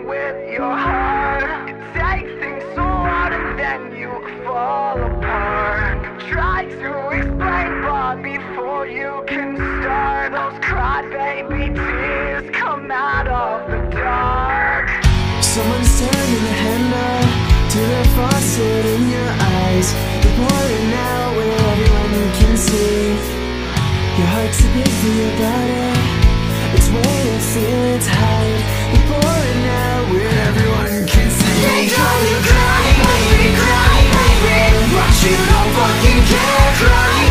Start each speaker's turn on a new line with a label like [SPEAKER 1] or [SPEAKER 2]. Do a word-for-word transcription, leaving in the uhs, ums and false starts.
[SPEAKER 1] with your heart. You take things so hard and then you fall apart. Try to explain, but before you can start, those crybaby tears come out of the dark.
[SPEAKER 2] Someone's turning the handle to the faucet in your eyes. You're pouring out where everyone can see. Your heart's too big for your body. It's where you feel it's hide. You're pouring out where everyone can see. They call you crying, baby, crying, baby, but you don't fucking care, crying.